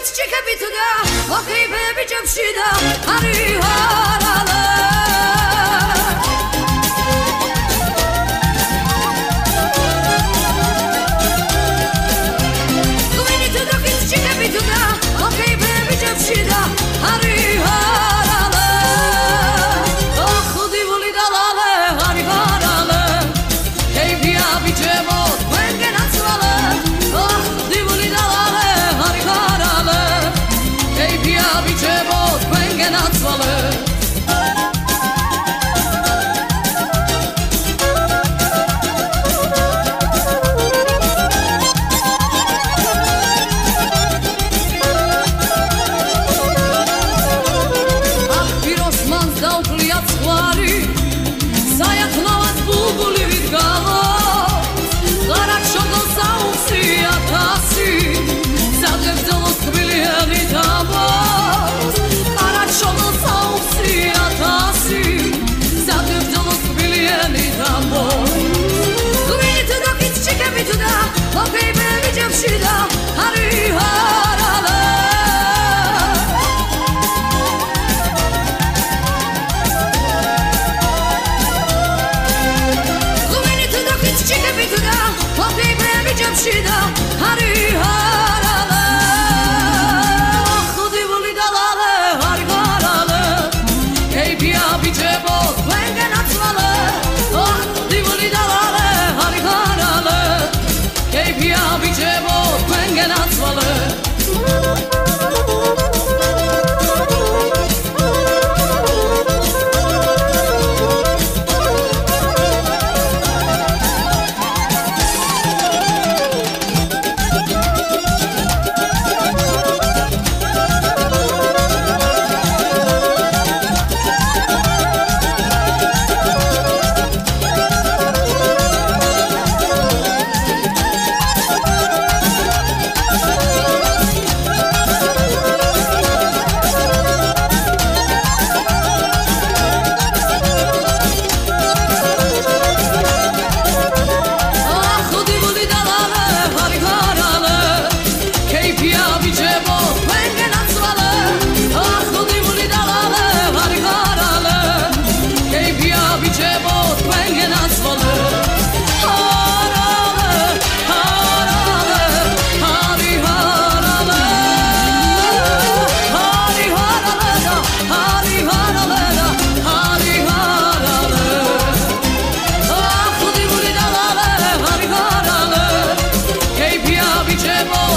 ჩიქები თუ და ოქრიბები ჯებში და არი ჰარალა გუმინი თუ და ჩიქები თუ და ოქრიბები ჯებში და არი ჰარალა ოხუდი ვული დალალე არი ჰარალა ჰეიბია ბიჭებო თქვენ გენაცვალე ოხუდი ვული დალალე არი ჰარალა ჰეიბია ბიჭებო თქვენ გენაცვალე Shida, Hari Harale, Khudi vuli dalale, Hari Harale, Heibia bijebo, Wengen atzvale, Khudi vuli dalale, Hari Harale, Heibia bijebo, Wengen atzvale. Chemo